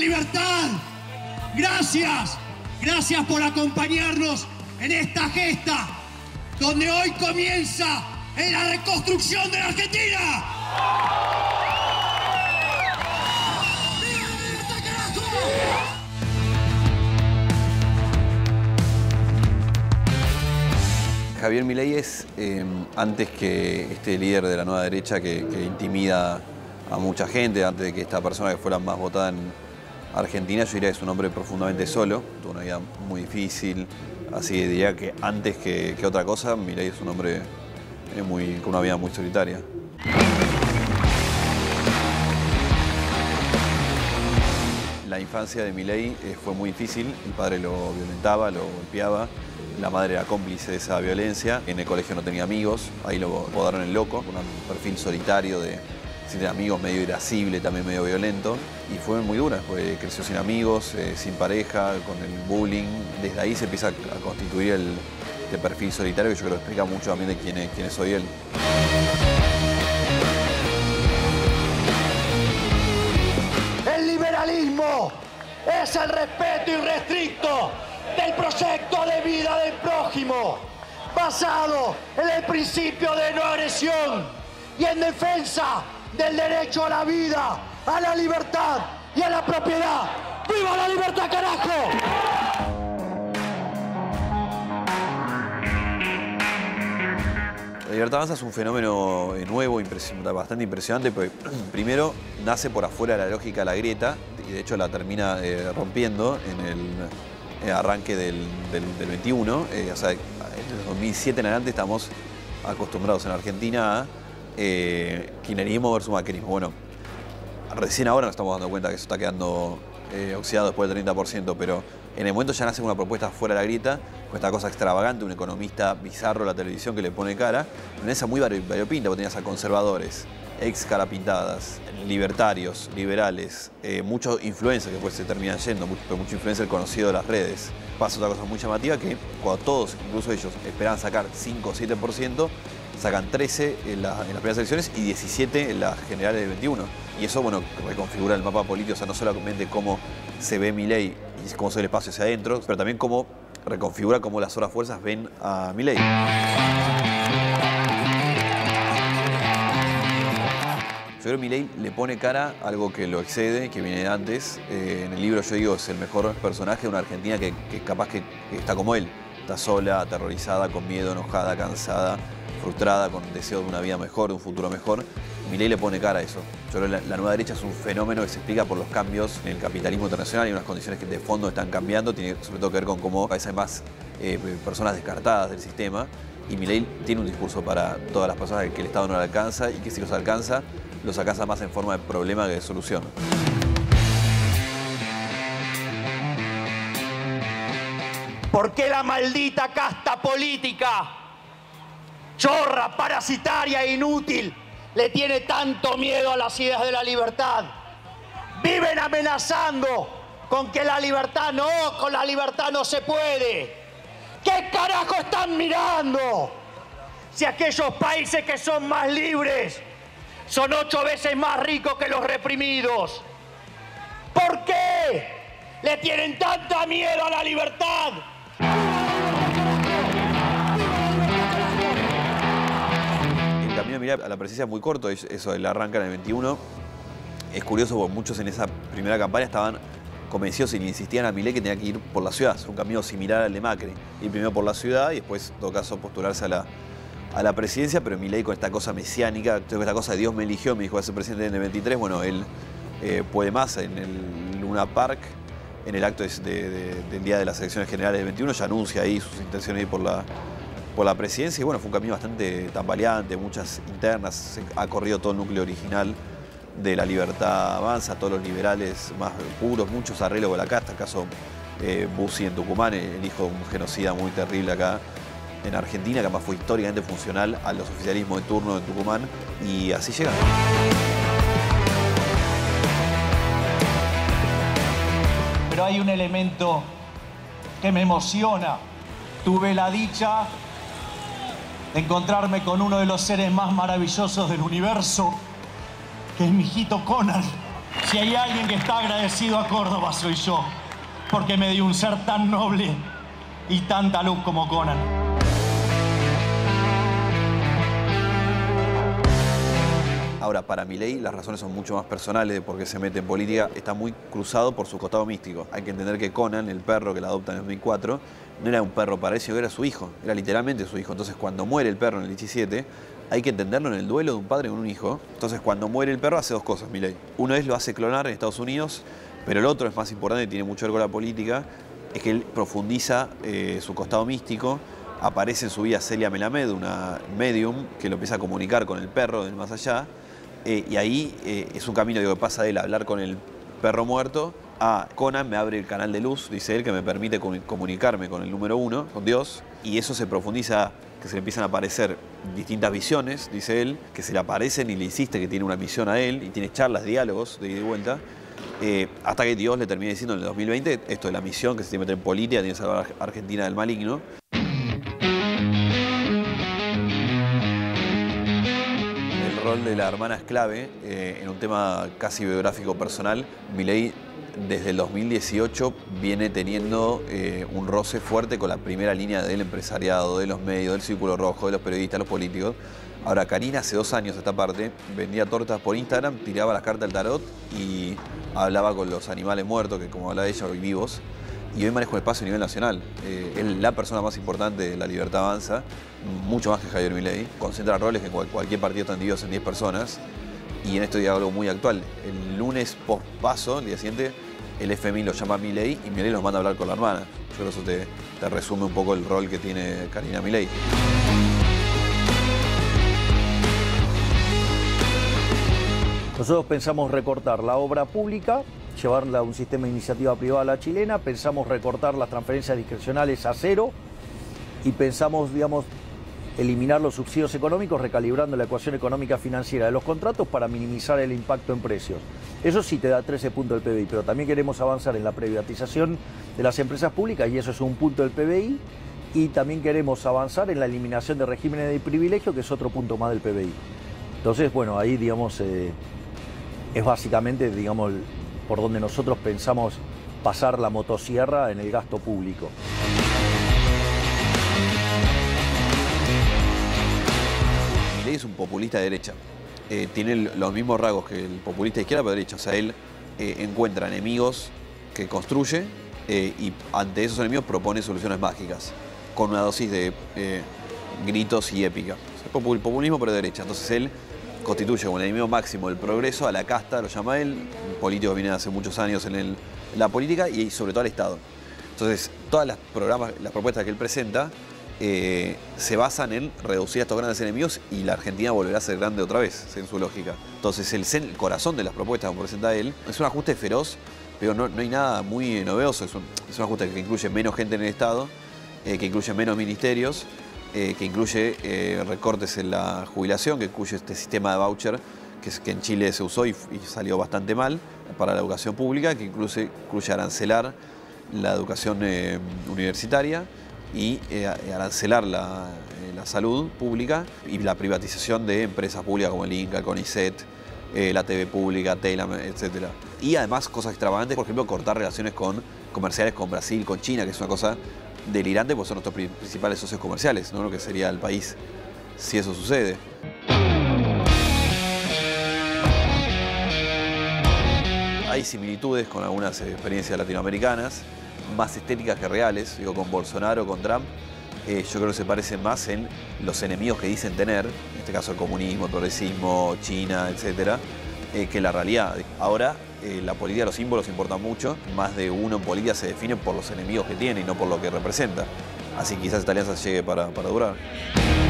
libertad. Gracias, gracias por acompañarnos en esta gesta, donde hoy comienza la reconstrucción de la Argentina. Javier Milei es, antes que este líder de la nueva derecha que intimida a mucha gente, antes de que esta persona que fuera más votada en Argentina, yo diría que es un hombre profundamente solo, tuvo una vida muy difícil, así que diría que antes que otra cosa, Milei es un hombre con una vida muy solitaria. La infancia de Milei fue muy difícil, el padre lo violentaba, lo golpeaba, la madre era cómplice de esa violencia, en el colegio no tenía amigos, ahí lo apodaron el loco, un perfil solitario sin amigos, medio irascible, también medio violento, y fue muy dura, pues creció sin amigos, sin pareja, con el bullying, desde ahí se empieza a constituir este perfil solitario que yo creo que explica mucho también de quién es hoy él. El liberalismo es el respeto irrestricto del proyecto de vida del prójimo, basado en el principio de no agresión y en defensa del derecho a la vida, a la libertad y a la propiedad. ¡Viva la libertad, carajo! La Libertad Avanza es un fenómeno nuevo, bastante impresionante, porque primero nace por afuera de la lógica de la grieta y de hecho la termina rompiendo en el arranque del 21. O sea, en el 2007 en adelante estamos acostumbrados en Argentina a kirchnerismo versus macrismo. Bueno, recién ahora nos estamos dando cuenta que eso está quedando oxidado después del 30%, pero en el momento ya nace una propuesta fuera de la grieta, con esta cosa extravagante, un economista bizarro a la televisión que le pone cara, una esa muy variopinta, porque tenías a conservadores, ex carapintadas, libertarios, liberales, muchos influencers que después se terminan yendo, mucho influencer conocido de las redes. Pasa otra cosa muy llamativa, que cuando todos, incluso ellos, esperaban sacar 5 o 7%, sacan 13 en las primeras elecciones y 17 en las generales del 21. Y eso, bueno, reconfigura el mapa político, o sea, no solamente cómo se ve Milei y cómo se ve el espacio hacia adentro, pero también cómo reconfigura cómo las otras fuerzas ven a Milei. Yo creo que Milei le pone cara a algo que lo excede, que viene de antes. En el libro yo digo es el mejor personaje de una Argentina que capaz que está como él. Está sola, aterrorizada, con miedo, enojada, cansada, frustrada, con deseo de una vida mejor, de un futuro mejor. Milei le pone cara a eso. Yo creo que la nueva derecha es un fenómeno que se explica por los cambios en el capitalismo internacional y unas condiciones que de fondo están cambiando. Tiene sobre todo que ver con cómo cada vez hay más personas descartadas del sistema. Y Milei tiene un discurso para todas las personas que el Estado no le alcanza y que si los alcanza más en forma de problema que de solución. ¿Por qué la maldita casta política, chorra, parasitaria e inútil, le tiene tanto miedo a las ideas de la libertad? Viven amenazando con que la libertad no, con la libertad no se puede. ¿Qué carajo están mirando? Si aquellos países que son más libres son 8 veces más ricos que los reprimidos. ¿Por qué le tienen tanta miedo a la libertad? El camino de Milei a la presidencia es muy corto, eso él arranca en el 21. Es curioso porque muchos en esa primera campaña estaban convencidos y le insistían a Milei que tenía que ir por la ciudad, es un camino similar al de Macri. Ir primero por la ciudad y después, en todo caso, postularse a la presidencia, pero Milei con esta cosa mesiánica, esta cosa de Dios me eligió, me dijo va a ser presidente en el 23, bueno, él puede más en el Luna Park, en el acto del día de las elecciones generales del 21, ya anuncia ahí sus intenciones de ir por la presidencia y bueno, fue un camino bastante tambaleante, muchas internas, se ha corrido todo el núcleo original de la Libertad Avanza, todos los liberales más puros, muchos arreglos con la casta, el caso Bussi en Tucumán, el hijo de un genocida muy terrible acá en Argentina, que además fue históricamente funcional a los oficialismos de turno en Tucumán, y así llegan. Pero hay un elemento que me emociona. Tuve la dicha de encontrarme con uno de los seres más maravillosos del universo, que es mi hijito Conan. Si hay alguien que está agradecido a Córdoba, soy yo, porque me dio un ser tan noble y tanta luz como Conan. Ahora, para Milei las razones son mucho más personales de por qué se mete en política. Está muy cruzado por su costado místico. Hay que entender que Conan, el perro que la adopta en el 2004, no era un perro para él, sino que era su hijo. Era literalmente su hijo. Entonces, cuando muere el perro en el 17, hay que entenderlo en el duelo de un padre con un hijo. Entonces, cuando muere el perro, hace dos cosas, Milei. Uno es lo hace clonar en Estados Unidos, pero el otro es más importante y tiene mucho que ver con la política, es que él profundiza su costado místico. Aparece en su vida Celia Melamed, una medium que lo empieza a comunicar con el perro del más allá. Y ahí es un camino que pasa de él a hablar con el perro muerto a Conan me abre el canal de luz, dice él, que me permite comunicarme con el número uno, con Dios. Y eso se profundiza, que se le empiezan a aparecer distintas visiones, dice él, que se le aparecen y le insiste que tiene una misión a él y tiene charlas, diálogos de ida y vuelta. Hasta que Dios le termina diciendo en el 2020 esto de la misión, que se tiene que meter en política, tiene que salvar a Argentina del maligno. El rol de la hermana es clave en un tema casi biográfico personal. Milei desde el 2018 viene teniendo un roce fuerte con la primera línea del empresariado, de los medios, del círculo rojo, de los periodistas, los políticos. Ahora, Karina hace 2 años esta parte vendía tortas por Instagram, tiraba las cartas del tarot y hablaba con los animales muertos, que como habla ella, hoy vivos. Y hoy maneja un espacio a nivel nacional. Es la persona más importante de La Libertad Avanza, mucho más que Javier Milei. Concentra roles que cualquier partido están divididos en 10 personas. Y en esto hay algo muy actual. El lunes post-paso, el día siguiente, el FMI lo llama a Milei y Milei los manda a hablar con la hermana. Yo creo que eso te resume un poco el rol que tiene Karina Milei. Nosotros pensamos recortar la obra pública, llevarla a un sistema de iniciativa privada a la chilena, pensamos recortar las transferencias discrecionales a 0 y pensamos, digamos, eliminar los subsidios económicos recalibrando la ecuación económica financiera de los contratos para minimizar el impacto en precios. Eso sí te da 13 puntos del PBI, pero también queremos avanzar en la privatización de las empresas públicas y eso es un punto del PBI, y también queremos avanzar en la eliminación de regímenes de privilegio, que es otro punto más del PBI. Entonces, bueno, ahí, digamos, es básicamente, digamos, por donde nosotros pensamos pasar la motosierra en el gasto público. Milei es un populista de derecha. Tiene los mismos rasgos que el populista de izquierda, pero de derecha. O sea, él encuentra enemigos que construye y ante esos enemigos propone soluciones mágicas, con una dosis de gritos y épica. O sea, populismo, pero de derecha. Entonces él constituye como el enemigo máximo el progreso, a la casta, lo llama él, un político que viene hace muchos años en la política y sobre todo al Estado. Entonces, todas las propuestas que él presenta se basan en reducir a estos grandes enemigos y la Argentina volverá a ser grande otra vez, en su lógica. Entonces, el corazón de las propuestas que presenta él es un ajuste feroz, pero no hay nada muy novedoso. Es un ajuste que incluye menos gente en el Estado, que incluye menos ministerios, que incluye recortes en la jubilación, que incluye este sistema de voucher que en Chile se usó y salió bastante mal para la educación pública, que incluye arancelar la educación universitaria y arancelar la salud pública y la privatización de empresas públicas como el Inca, CONICET, la TV pública, Telam, etc. Y además cosas extravagantes, por ejemplo, cortar relaciones comerciales con Brasil, con China, que es una cosa delirante, porque son nuestros principales socios comerciales, ¿no? Lo que sería el país si eso sucede. Hay similitudes con algunas experiencias latinoamericanas, más estéticas que reales, digo, con Bolsonaro, con Trump. Yo creo que se parecen más en los enemigos que dicen tener, en este caso el comunismo, el progresismo, China, etcétera, que la realidad. Ahora, la política, los símbolos importan mucho. Más de uno en política se define por los enemigos que tiene y no por lo que representa. Así que quizás esta alianza llegue para durar.